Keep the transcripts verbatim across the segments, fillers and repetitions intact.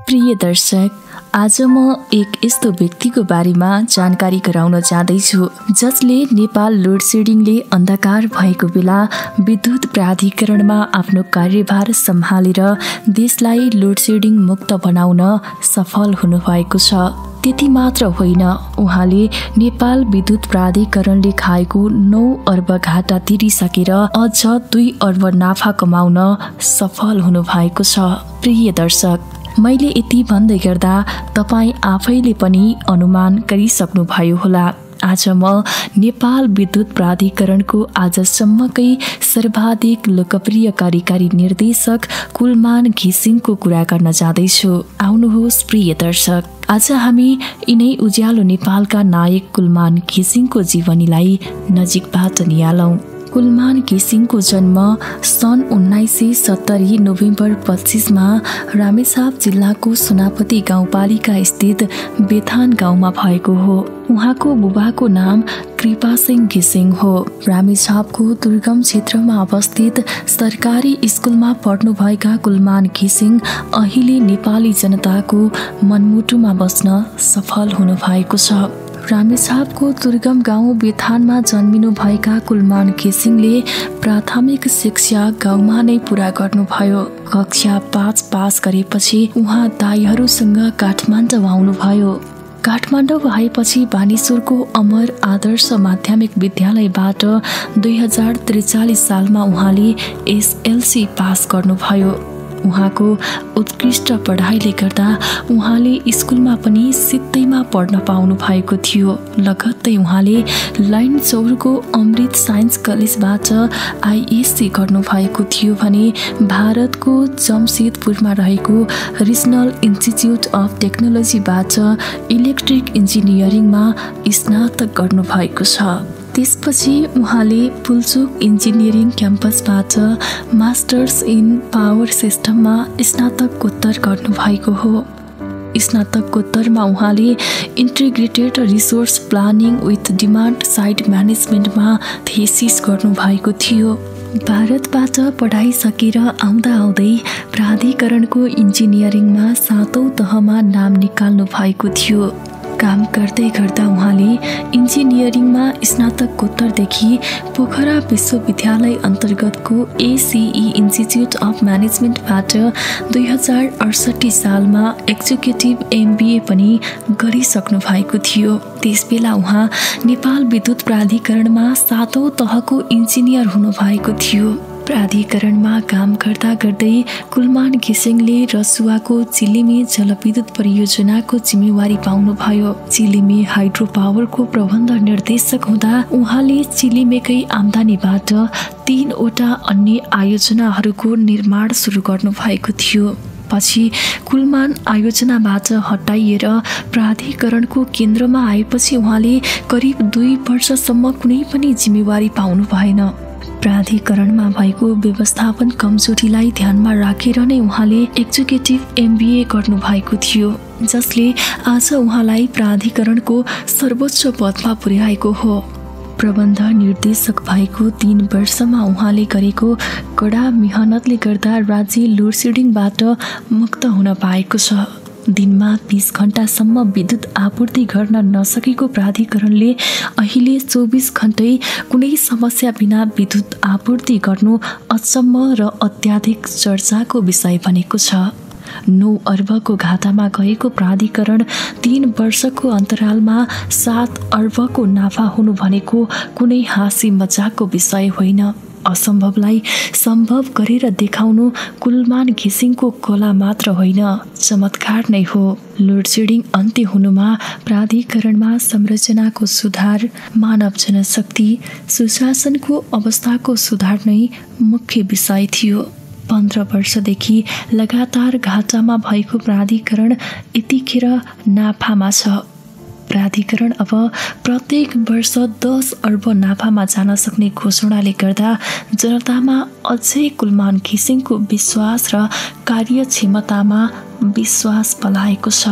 प्रिय दर्शक, आज म एक यस्तो व्यक्तिको बारेमा जानकारी गराउन जाँदैछु जसले नेपाल लोड सेडिङले अन्धकार भएको बेला विद्युत प्राधिकरणमा आफ्नो कार्यभार सम्हालेर देशलाई लोड सेडिङ मुक्त बनाउन सफल हुनुभएको छ। त्यति मात्र होइन, उहाँले नेपाल विद्युत प्राधिकरणले खाएको नौ अर्ब घाटा तिरिसकेर अझ दुई अर्ब नाफा कमाउन सफल हुनुभएको छ। प्रिय दर्शक, मैले यति भन्दै गर्दा तपाईँ आफैले पनि अनुमान गरिसक्नुभयो होला। आज म नेपाल विद्युत प्राधिकरणको आजसम्मकै सर्वाधिक लोकप्रिय कार्यकारी निर्देशक कुलमान घिसिङको कुरा गर्न जाँदैछु। आउनुहोस् प्रिय दर्शक, आज हामी यिनै उज्यालो नेपालका नायक कुलमान घिसिङको जीवनीलाई नजिकबाट निहालौं। कुलमान घिसिङको जन्म सन् उन्नाइस सय सत्तरी नोभेम्बर पच्चिसमा रामेछाप जिल्लाको सुनापति गाउँपालिका स्थित बेथान गाउँमा भएको हो। उहाँको बुबाको नाम कृपासिंह घिसिङ हो। रामेछापको दुर्गम क्षेत्रमा अवस्थित सरकारी स्कुलमा पढ्नुभएका कुलमान घिसिङ अहिले नेपाली जनताको मनमुटुमा बस्न सफल हुनुभएको छ। रामेछापको दुर्गम गाउँ बेथानमा जन्मिनु भएका कुलमान घिसिङले प्राथमिक शिक्षा गाउँमा नै पुरा गर्नुभयो। कक्षा पाँच पास गरेपछि उहाँ दाइहरूसँग काठमाडौँ आउनुभयो। काठमाडौँ आएपछि बानेश्वरको अमर आदर्श माध्यमिक विद्यालयबाट दुई हजार त्रिचालिस सालमा उहाँले एसएलसी पास गर्नुभयो। उहाँको उत्कृष्ट पढाइले गर्दा उहाँले स्कुलमा पनि सित्तैमा पढ्न पाउनु भएको थियो। लगत्तै उहाँले लाइन चौरको अमृत साइन्स कलेजबाट आइएससी गर्नुभएको थियो भने भारतको जमशेदपुरमा रहेको रिजनल इन्स्टिच्युट अफ टेक्नोलोजीबाट इलेक्ट्रिक इन्जिनियरिङमा स्नातक गर्नुभएको छ। त्यसपछि उहाँले पुल्चोक इन्जिनियरिङ क्याम्पसबाट मास्टर्स इन पावर सिस्टममा स्नातकोत्तर गर्नुभएको हो। स्नातकोत्तरमा उहाँले integrated resource planning with demand side म्यानेजमेन्टमा थेसिस गर्नुभएको थियो। भारतबाट पढाइ सकेर आउँदा आउँदै प्राधिकरणको इन्जिनियरिङमा सातौं तहमा नाम निकाल्नु भएको थियो। काम गर्दै गर्दा उहाँले इन्जिनियरिङमा स्नातकोत्तरदेखि पोखरा विश्वविद्यालय अन्तर्गतको एसिई इन्स्टिच्युट अफ म्यानेजमेन्टबाट दुई हजार अडसट्ठी सालमा एक्जिक्युटिभ एमबिए पनि गरिसक्नु भएको थियो। त्यसबेला उहाँ नेपाल विद्युत प्राधिकरणमा सातौं तहको इन्जिनियर हुनुभएको थियो। प्राधिकरणमा काम गर्दा गर्दै कुलमान घिसिङले रसुवाको चिलिमे जलविद्युत परियोजनाको जिम्मेवारी पाउनुभयो। चिलिमे हाइड्रो पावरको प्रबन्ध निर्देशक हुँदा उहाँले चिलिमेकै आम्दानीबाट तीनवटा अन्य आयोजनाहरूको निर्माण सुरु गर्नुभएको थियो। पछि कुलमान आयोजनाबाट हटाइएर प्राधिकरणको केन्द्रमा आएपछि उहाँले करिब दुई वर्षसम्म कुनै पनि जिम्मेवारी पाउनु भएन। प्राधिकरणमा भएको व्यवस्थापन कमजोरीलाई ध्यानमा राखेर नै उहाँले एक्जिक्युटिभ एमबिए गर्नुभएको थियो, जसले आज उहाँलाई प्राधिकरणको सर्वोच्च पदमा पुर्याएको हो। प्रबन्ध निर्देशक भएको तीन वर्षमा उहाँले गरेको कडा मेहनतले गर्दा राज्य लोड सेडिङबाट मुक्त हुन पाएको छ। दिनमा बीस घण्टासम्म विद्युत आपूर्ति गर्न नसकेको प्राधिकरणले अहिले चौबिस घण्टै कुनै समस्या बिना विद्युत आपूर्ति गर्नु अचम्म र अत्याधिक चर्चाको विषय बनेको छ। नौ अर्बको घाटामा गएको प्राधिकरण तीन वर्षको अन्तरालमा सात अर्बको नाफा हुनु भनेको कुनै हाँसी मजाकको विषय होइन। असम्भवलाई सम्भव गरेर देखाउनु कुलमान घिसिङको कला मात्र होइन, चमत्कार नै हो। लोड सेडिङ अन्त्य हुनुमा प्राधिकरणमा संरचनाको सुधार, मानव जनशक्ति, सुशासनको अवस्थाको सुधार नै मुख्य विषय थियो। पन्ध्र वर्षदेखि लगातार घाटामा भएको प्राधिकरण यतिखेर नाफामा छ। प्राधिकरण अब प्रत्येक वर्ष दस अर्ब नाफामा जान सक्ने घोषणाले गर्दा जनतामा अझै कुलमान घिसिङको विश्वास र कार्यक्षमतामा विश्वास पलाएको छ।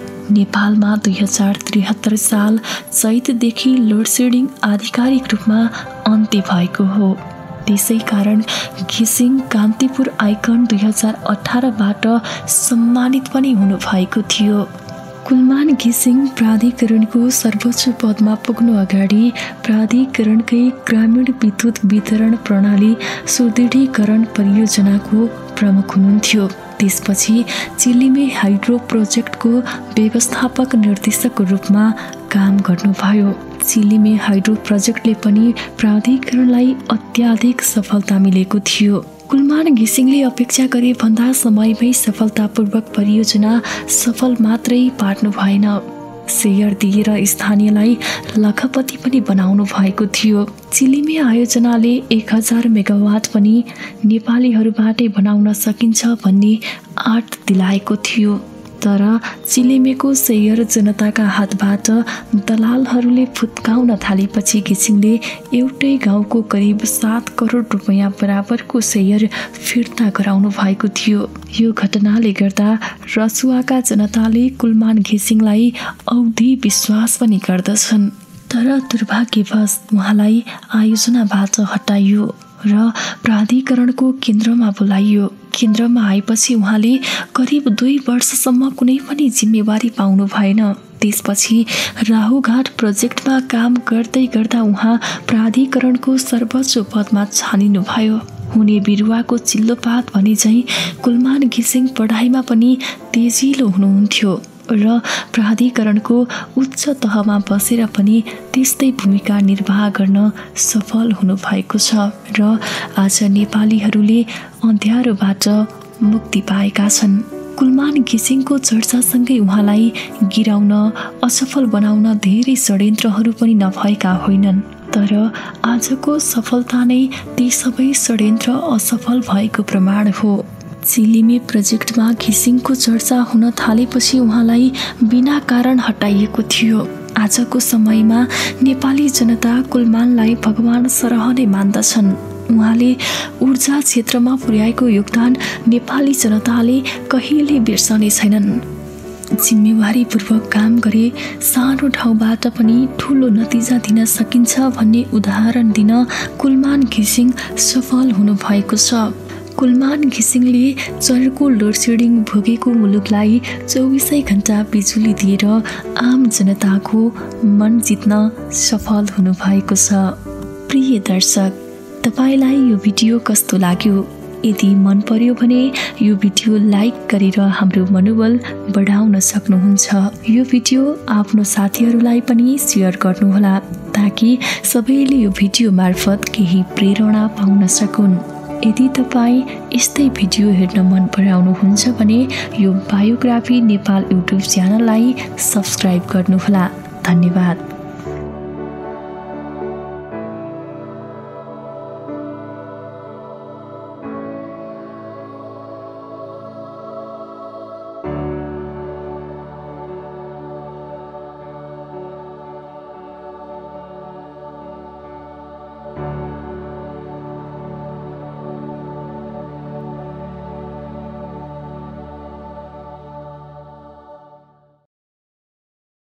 नेपालमा दुई हजार त्रिहत्तर साल चैतदेखि लोड सेडिङ आधिकारिक रूपमा अन्त्य भएको हो। त्यसै कारण घिसिङ कान्तिपुर आइकन दुई हजार अठारबाट सम्मानित पनि हुनुभएको थियो। कुलमान घिसिङ प्राधिकरणको सर्वोच्च पदमा पुग्नु अगाडि प्राधिकरणकै ग्रामीण विद्युत वितरण प्रणाली सुदृढीकरण परियोजनाको प्रमुख हुनुहुन्थ्यो। त्यसपछि चिलिमे हाइड्रो प्रोजेक्टको व्यवस्थापक निर्देशकको रूपमा काम गर्नुभयो। चिलिमे हाइड्रो प्रोजेक्टले पनि प्राधिकरणलाई अत्याधिक सफलता मिलेको थियो। कुलमान घिसिङले अपेक्षा गरे भन्दा समयमै सफलतापूर्वक परियोजना सफल मात्रै पार्नु भएन, सेयर दिएर स्थानीयलाई लखपति पनि बनाउनु भएको थियो। चिलिमे आयोजनाले एक हजार मेगावाट पनि नेपालीहरूबाटै बनाउन सकिन्छ भन्ने आँट दिलाएको थियो। तर चिलिमेको सेयर जनताका हातबाट दलालहरूले फुत्काउन थालेपछि घिसिङले एउटै गाउँको करिब सात करोड रुपियाँ बराबरको सेयर फिर्ता गराउनु भएको थियो। यो घटनाले गर्दा रसुवाका जनताले कुलमान घिसिङलाई औधी विश्वास पनि गर्दछन्। तर दुर्भाग्यवश उहाँलाई आयोजनाबाट हटाइयो र प्राधिकरणको केन्द्रमा बोलाइयो। केन्द्रमा आएपछि उहाँले करिब दुई वर्षसम्म कुनै पनि जिम्मेवारी पाउनु भएन। त्यसपछि राहुघाट प्रोजेक्टमा काम गर्दै गर्दा उहाँ प्राधिकरणको सर्वोच्च पदमा छानिनुभयो। हुने बिरुवाको चिल्लोपात भने चाहिँ कुलमान घिसिङ पढाइमा पनि तेजिलो हुनुहुन्थ्यो र प्राधिकरणको उच्च तहमा बसेर पनि त्यस्तै भूमिका निर्वाह गर्न सफल हुनुभएको छ र आज नेपालीहरूले अँध्यारोबाट मुक्ति पाएका छन्। कुलमान घिसिङको चर्चासँगै उहाँलाई गिराउन, असफल बनाउन धेरै षड्यन्त्रहरू पनि नभएका होइनन्। तर आजको सफलता नै ती सबै षड्यन्त्र असफल भएको प्रमाण हो। चिलिमे प्रोजेक्टमा घिसिङको चर्चा हुन थालेपछि उहाँलाई बिना कारण हटाइएको थियो। आजको समयमा नेपाली जनता कुलमानलाई भगवान सरह नै मान्दछन्। उहाँले ऊर्जा क्षेत्रमा पुर्याएको योगदान नेपाली जनताले कहिले बिर्सने छैनन्। जिम्मेवारीपूर्वक काम गरे सानो ठाउँबाट पनि ठुलो नतिजा दिन सकिन्छ भन्ने उदाहरण दिन कुलमान घिसिङ सफल हुनुभएको छ। कुलमान घिसिङले चर्को लोडसेडिङ भोगेको मुलुकलाई चौबिसै घण्टा बिजुली दिएर आम जनताको मन जित्न सफल हुनुभएको छ। प्रिय दर्शक, तपाईलाई यो भिडियो कस्तो लाग्यो? यदि मन पर्यो भने यो भिडियो लाइक गरेर हाम्रो मनोबल बढाउन सक्नुहुन्छ। यो भिडियो आफ्नो साथीहरूलाई पनि सेयर गर्नुहोला ताकि सबैले यो भिडियो मार्फत केही प्रेरणा पाउन सकुन्। यदि तपाईँ यस्तै भिडियो हेर्न मन पराउनुहुन्छ भने यो बायोग्राफी नेपाल युट्युब च्यानललाई सब्स्क्राइब गर्नुहोला। धन्यवाद।